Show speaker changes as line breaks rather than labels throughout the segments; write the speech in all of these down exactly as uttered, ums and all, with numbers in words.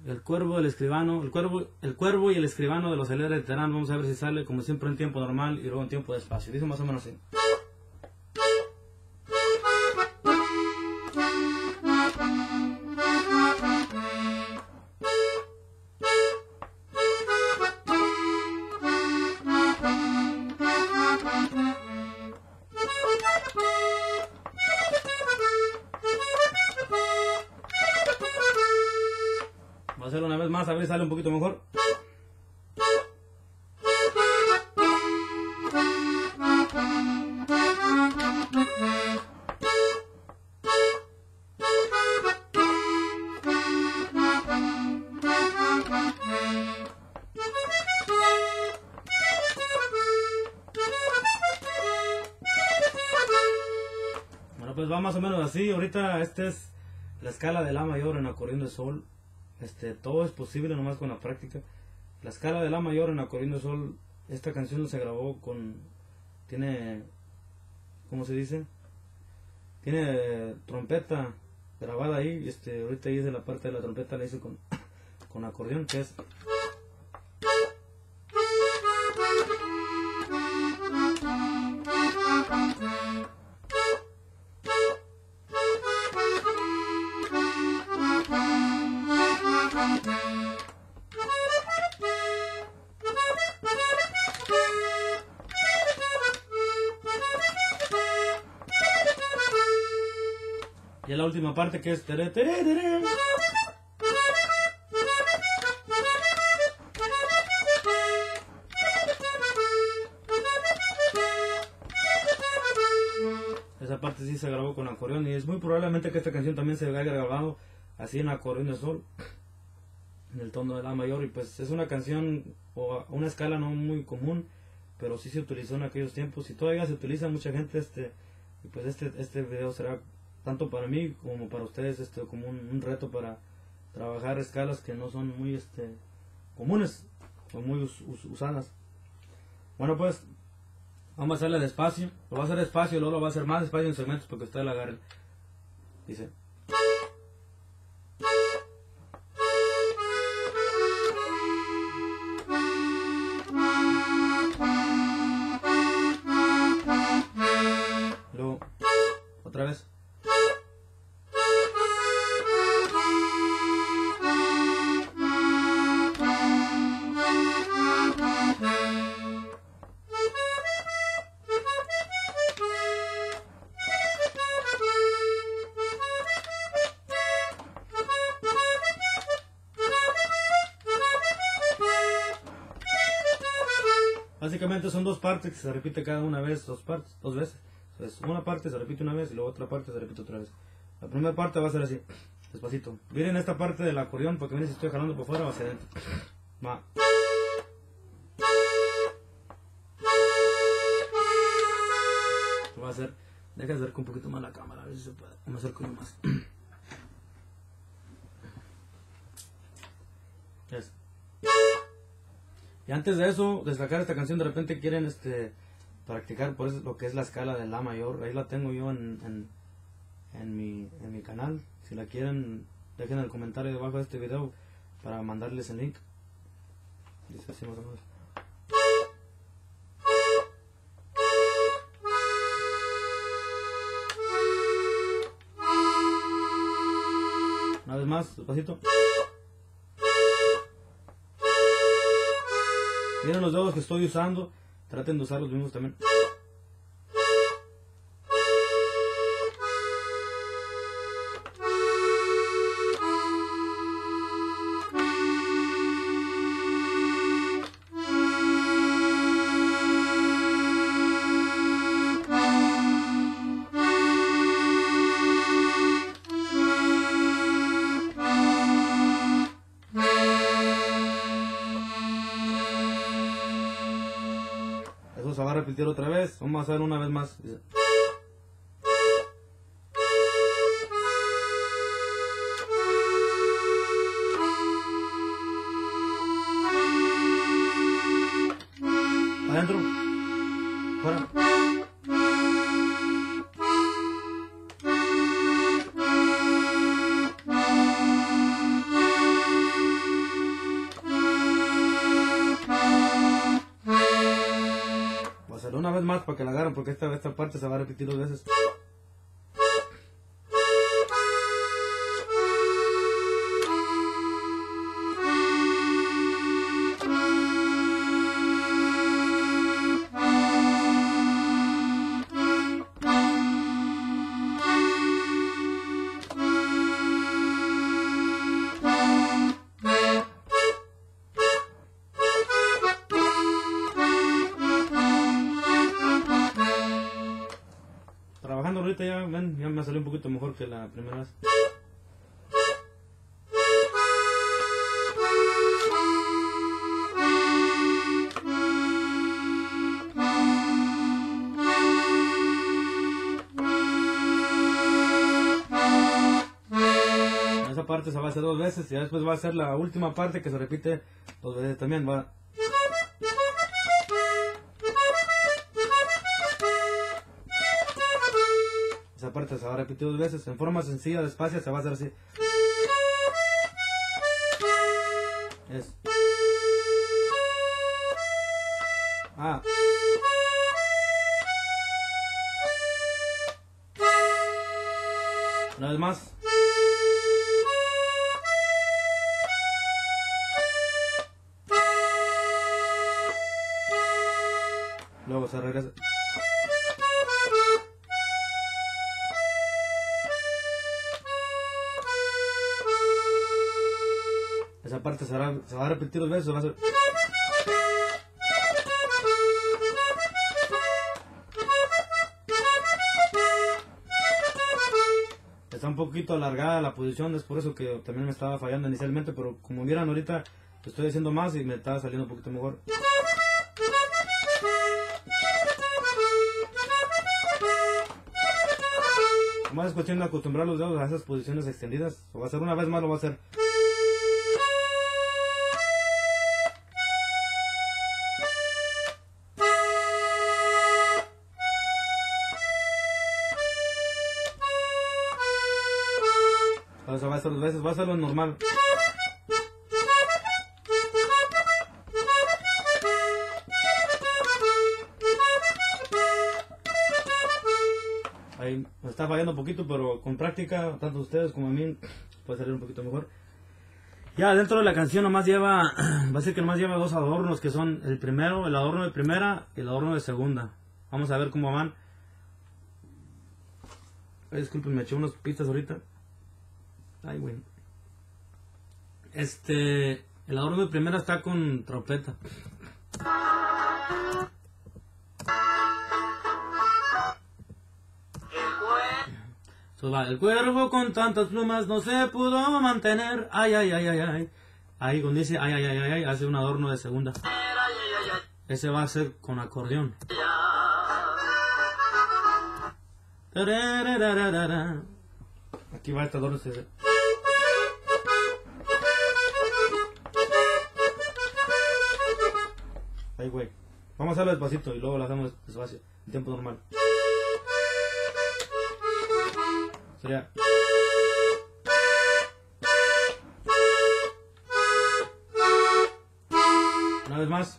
El cuervo, el escribano, el cuervo, el cuervo y el escribano de los Alegres de Terán. Vamos a ver si sale como siempre en tiempo normal y luego en tiempo de espacio. Dice más o menos así. Voy a hacerlo una vez más, a ver si sale un poquito mejor. Bueno, pues va más o menos así. Ahorita esta es la escala de La mayor en acordeón de sol. Este, todo es posible nomás con la práctica. La escala de La mayor en acordeón de sol, esta canción se grabó con, tiene, ¿cómo se dice? Tiene trompeta grabada ahí. Este, ahorita hice la parte de la trompeta, la hice con, con acordeón, que es. Y la última parte que es tere, tere, tere. Esa parte sí se grabó con acordeón y es muy probablemente que esta canción también se haya grabado así en acordeón de sol, en el tono de La mayor. Y pues es una canción o una escala no muy común, pero sí se utilizó en aquellos tiempos y todavía se utiliza mucha gente. Este, y pues este, este video será tanto para mí como para ustedes este como un, un reto para trabajar escalas que no son muy este comunes o muy us, us, usadas. Bueno, pues vamos a hacerle despacio. Lo va a hacer despacio, luego lo va a hacer más despacio en segmentos porque ustedes la agarren. Dice. Luego, otra vez. Básicamente son dos partes que se repite cada una vez, dos partes, dos veces. Entonces, una parte se repite una vez y la otra parte se repite otra vez. La primera parte va a ser así, despacito. Miren esta parte del acordeón porque miren si estoy jalando por fuera o hacia adentro. Va. Lo voy a hacer, deja de acercar un poquito más la cámara, a ver si se puede. Me acerco más. Yes. Y antes de eso, de sacar esta canción, de repente quieren este practicar por eso lo que es la escala de La mayor. Ahí la tengo yo en, en, en, mi, en mi canal. Si la quieren, dejen el comentario debajo de este video para mandarles el link. Dice así más o menos. Una vez más, despacito. Miren los dedos que estoy usando, traten de usar los mismos también. Se va a repetir otra vez. Vamos a hacer una vez más. Adentro. Fuera. vez más para que la agarren, porque esta, esta parte se va a repetir dos veces. Trabajando ahorita ya, ven, ya me salió un poquito mejor que la primera vez. Esa parte se va a hacer dos veces y después va a ser la última parte que se repite dos veces también. Va. Esa parte se va a repetir dos veces. En forma sencilla, despacio, se va a hacer así. Es. Ah. Una vez más. Luego se regresa. Esa parte se va, se va a repetir dos veces. Va a ser... Está un poquito alargada la posición, es por eso que también me estaba fallando inicialmente, pero como vieran ahorita estoy haciendo más y me estaba saliendo un poquito mejor. Más es cuestión de acostumbrar los dedos a esas posiciones extendidas. Lo voy a hacer una vez más, lo voy a hacer. Ahora se va a hacer dos veces, voy a hacerlo normal. Ahí me está fallando un poquito, pero con práctica, tanto ustedes como a mí, puede salir un poquito mejor. Ya dentro de la canción nomás lleva, va a ser que nomás lleva dos adornos, que son el primero, el adorno de primera y el adorno de segunda. Vamos a ver cómo van. Ay, disculpen, me eché unas pistas ahorita. Ay, güey. Este, el adorno de primera está con trompeta. El cuervo con tantas plumas no se pudo mantener. Ay, ay, ay, ay, ay. Ahí donde dice ay, ay, ay, ay, ay, hace un adorno de segunda. Ese va a ser con acordeón. Aquí va este adorno. Ese. Ay, güey. Vamos a hacerlo despacito y luego lo hacemos despacio, en tiempo normal. Sería. Una vez más.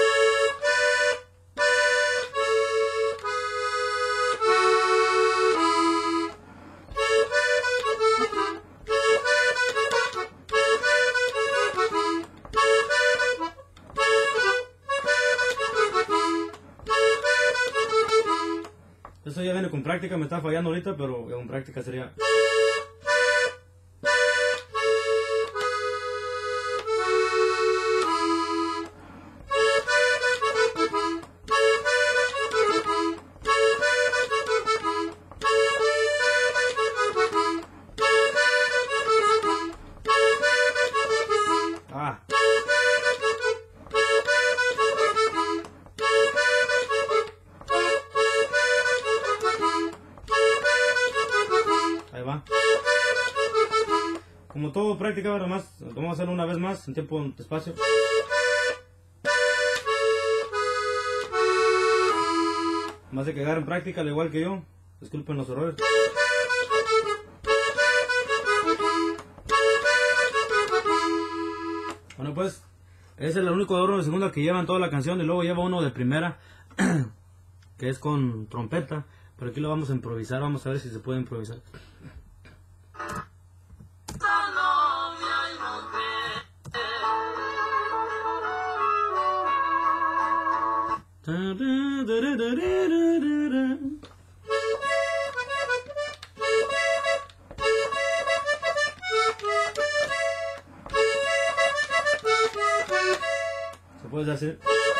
Eso ya viene con práctica, me está fallando ahorita, pero con práctica sería. Ah. Ahí va. Como todo práctica, ahora más, vamos a hacerlo una vez más en tiempo despacio. Más de que agarren práctica al igual que yo. Disculpen los errores. Bueno, pues ese es el único adorno de segunda que lleva en toda la canción y luego lleva uno de primera. que es con trompeta, pero aquí lo vamos a improvisar, vamos a ver si se puede improvisar. Se puede hacer.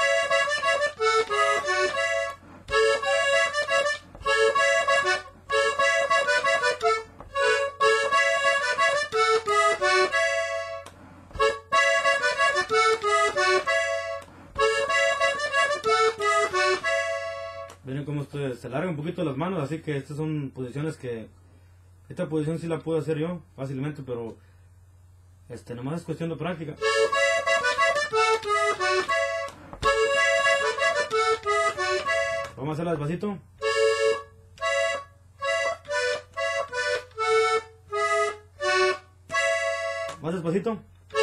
Miren cómo estoy, se larga un poquito las manos, así que estas son posiciones que... Esta posición sí la puedo hacer yo fácilmente, pero este nomás es cuestión de práctica. Vamos a hacerla despacito. Más despacito.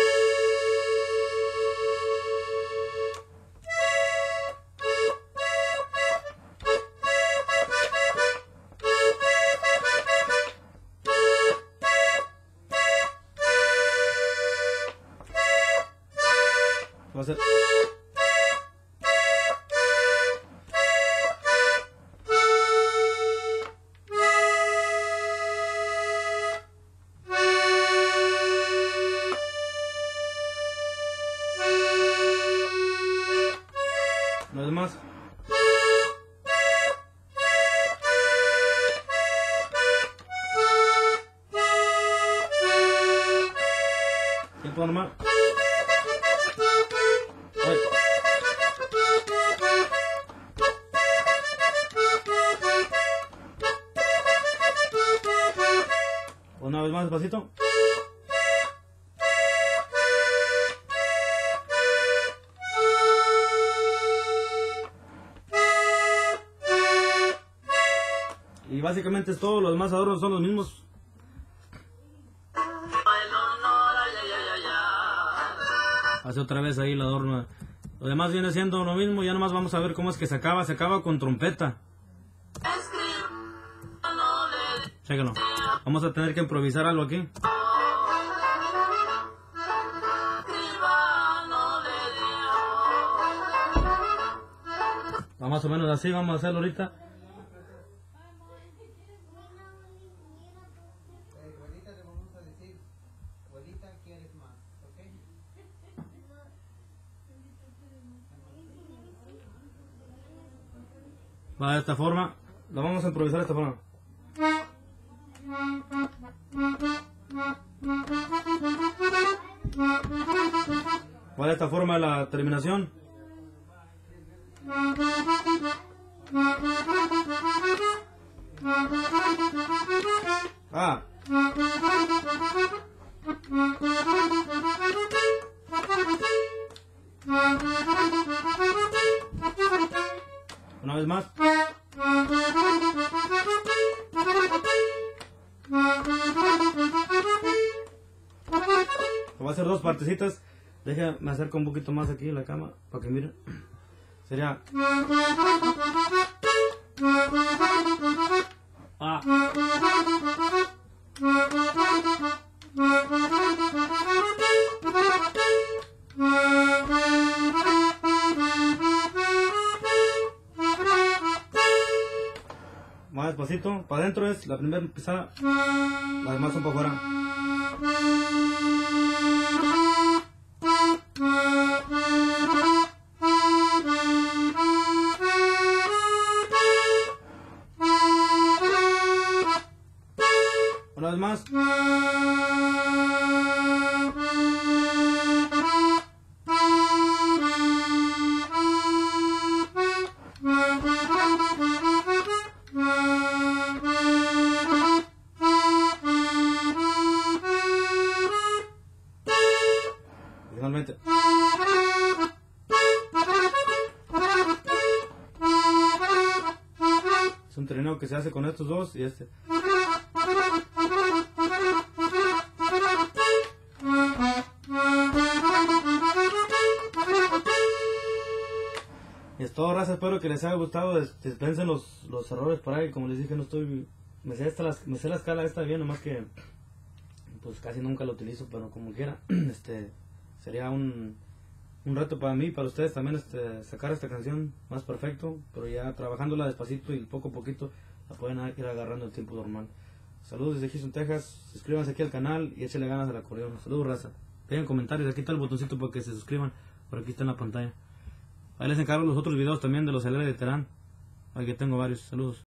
Va a ser... Una vez más. Tiempo normal. Ay. Una vez más despacito. Y básicamente es todo, los demás adornos son los mismos. Hace otra vez ahí el adorno. Lo demás viene siendo lo mismo, ya nomás vamos a ver cómo es que se acaba. Se acaba con trompeta. Chéquenlo. Vamos a tener que improvisar algo aquí. Va más o menos así, vamos a hacerlo ahorita. Va de esta forma, lo vamos a improvisar de esta forma. Va de esta forma la terminación. Ah. Una vez más. Voy a hacer dos partecitas. Déjenme acercar un poquito más aquí la cama para que miren. Sería... Ah. Más despacito, para adentro es la primera pisada, las demás son para afuera. Una vez más. Finalmente. Es un trineo que se hace con estos dos y este. Y Es todo, raza, espero que les haya gustado. Des- Dispensen los, los errores por ahí, como les dije, no estoy... Me sé, esta, las, me sé la escala esta bien, nomás que pues casi nunca lo utilizo, pero como quiera, este sería un, un reto para mí y para ustedes también, este sacar esta canción más perfecto, pero ya trabajándola despacito y poco a poquito la pueden ir agarrando el tiempo normal. Saludos desde Houston, Texas. Suscríbanse aquí al canal y échenle ganas al acordeón. Saludos, raza. Dejen comentarios, aquí está el botoncito para que se suscriban, por aquí está en la pantalla. Ahí les encargo los otros videos también de los L de Terán. Aquí tengo varios. Saludos.